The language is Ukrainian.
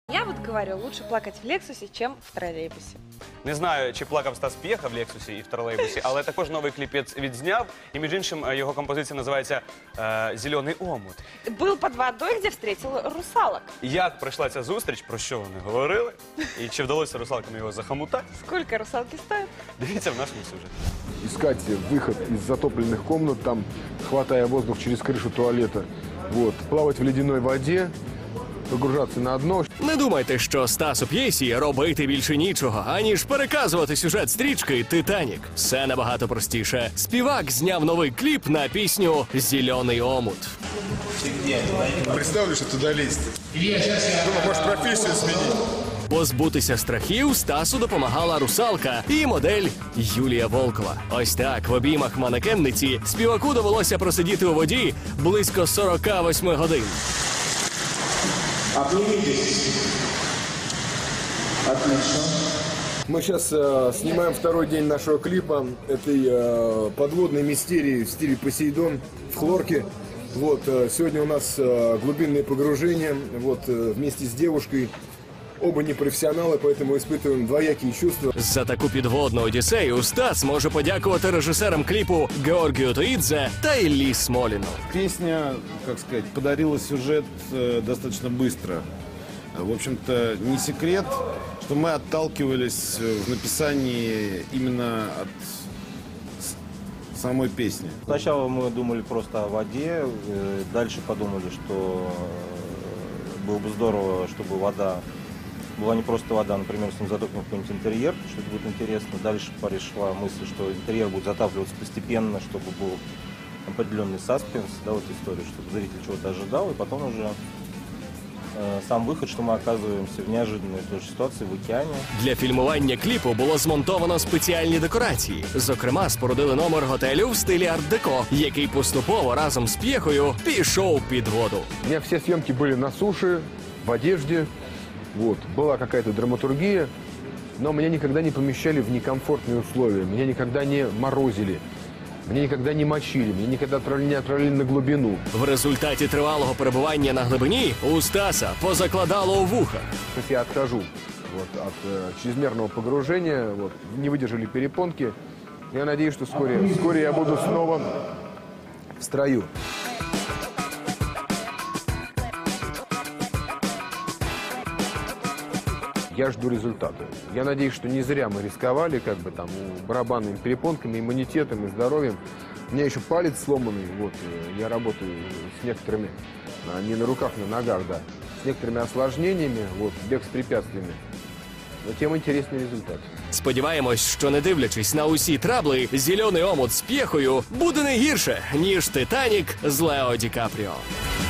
Я вот говорю, лучше плакать в Лексусе, чем в троллейбусе. Не знаю, чи плакав Стас П'єха в Лексусі і в тролейбусі, але також новий кліп відзняв. І, між іншим, його композиція називається «Зелений омут». Был под водой, где встретил русалок. Як пройшла ця зустріч, про що вони говорили, і чи вдалося русалкам його захомутати, Сколько русалки стоят? дивіться в нашому сюжеті. Искать выход из затопленных комнат, там, хватая воздух через крышу туалета. Вот. Плавать в ледяной воде, погружаться на дно. Не думайте, що Стасу П'єсі робити більше нічого, аніж переказувати сюжет стрічки «Титанік». Все набагато простіше. Співак зняв новий кліп на пісню «Зелений омут». Представлю, что туда лезть. Думаю, может, профессию сменить. Позбутися страхів Стасу допомагала русалка і модель Юлія Волкова. Ось так, в обіймах манекенниці співаку довелося просидіти у воді близько 48 годин. Обнимитесь. Отлично. Мы сейчас снимаем второй день нашего клипа, этой подводной мистерии в стиле Посейдон в хлорке. Вот, сегодня у нас глубинные погружения, вот, вместе с девушкой. Оба не профессионалы, поэтому испытываем двоякие чувства. За таку підводну одіссею Стас може подякувати режисерам кліпу Георгію Тоїдзе та Іллі Смоліну. Песня, как сказать, подарила сюжет достаточно быстро. В общем-то, не секрет, что мы отталкивались в написании именно от самой песни. Сначала мы думали просто о воде, дальше подумали, что было бы здорово, чтобы вода была не просто вода, например, с ним затопим какой-нибудь интерьер, что это будет интересно. Дальше пришла мысль, что интерьер будет затапливаться постепенно, чтобы был определенный саспенс, да, вот история, чтобы зритель чего-то ожидал, и потом уже сам вихід, що ми оказуємося в неожиданной тоже ситуації в океані. Для фільмування кліпу було змонтовано спеціальні декорації. Зокрема, спорудили номер готелю в стилі арт-деко, який поступово разом з П'єхою пішов під воду. У меня все съемки были на суше, в одежде. Вот. Была какая-то драматургия, но меня никогда не помещали в некомфортные условия, меня никогда не морозили, меня никогда не мочили, меня никогда не отправляли на глубину. В результаті тривалого перебування на глибині у Стаса позакладало у вухах. То есть я отхожу вот, от чрезмерного погружения, вот, не выдержали перепонки. Я надеюсь, что вскоре я буду снова в строю. Я жду результата. Я надеюсь, что не зря мы рисковали, как бы там, барабанными перепонками, иммунитетом и здоровьем. У меня еще палец сломанный, вот, я работаю с некоторыми, не на руках, на ногах, да, с некоторыми осложнениями, вот, бег с препятствиями. Но тем интереснее результат. Сподіваємось, що не дивлячись на усі трабли, «Зелений омут» з П'єхою буде не гірше, ніж «Титанік» з Лео Ді Капріо.